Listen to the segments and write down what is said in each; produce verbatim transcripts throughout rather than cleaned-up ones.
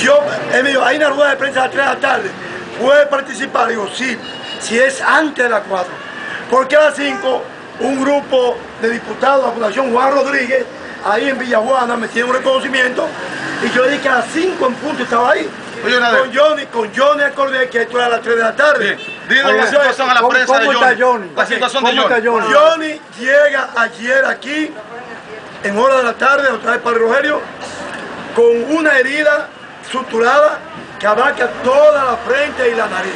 Yo, él me dijo, hay una rueda de prensa a las tres de la tarde, ¿puede participar? Digo, sí, si es antes de las cuatro. Porque a las cinco, un grupo de diputados de la Fundación Juan Rodríguez, ahí en Villajuana, me tienen un reconocimiento, y yo dije que a las cinco en punto estaba ahí. Oye, con Johnny, con Johnny acordé que esto era a las tres de la tarde. Dile la situación a la prensa de Johnny. Johnny. La situación de Johnny. Johnny. Johnny llega ayer aquí, en hora de la tarde, otra vez para el Rogelio, con una herida suturada que abarca toda la frente y la nariz.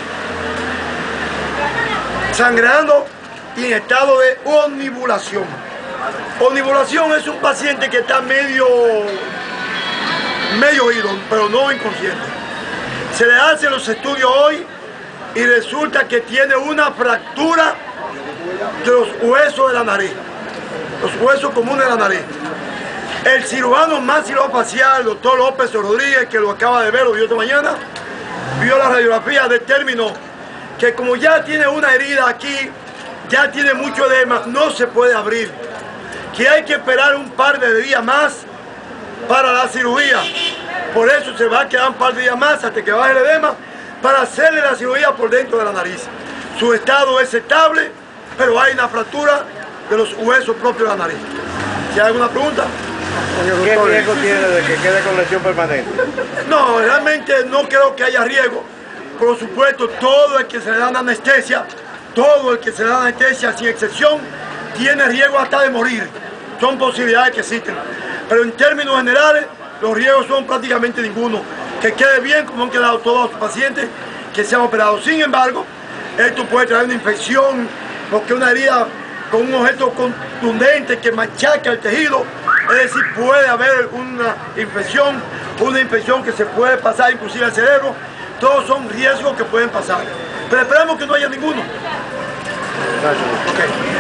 Sangrando y en estado de omnibulación. Omnibulación es un paciente que está medio, medio oído, pero no inconsciente. Se le hacen los estudios hoy y resulta que tiene una fractura de los huesos de la nariz, los huesos comunes de la nariz. El cirujano maxilofacial, el doctor López Rodríguez, que lo acaba de ver, lo vio esta mañana, vio la radiografía, determinó que como ya tiene una herida aquí, ya tiene mucho edema, no se puede abrir, que hay que esperar un par de días más para la cirugía. Por eso se va a quedar un par de días más hasta que baje el edema para hacerle la cirugía por dentro de la nariz. Su estado es estable, pero hay una fractura de los huesos propios de la nariz. ¿Si hay alguna pregunta? ¿Qué riesgo tiene de que quede con lesión permanente? No, realmente no creo que haya riesgo. Por supuesto, todo el que se le da una anestesia, todo el que se le da anestesia, sin excepción, tiene riesgo hasta de morir. Son posibilidades que existen. Pero en términos generales, los riesgos son prácticamente ninguno. Que quede bien, como han quedado todos los pacientes que se han operado. Sin embargo, esto puede traer una infección, porque una herida con un objeto contundente que machaca el tejido, es decir, puede haber una infección, una infección que se puede pasar inclusive al cerebro. Todos son riesgos que pueden pasar. Pero esperamos que no haya ninguno.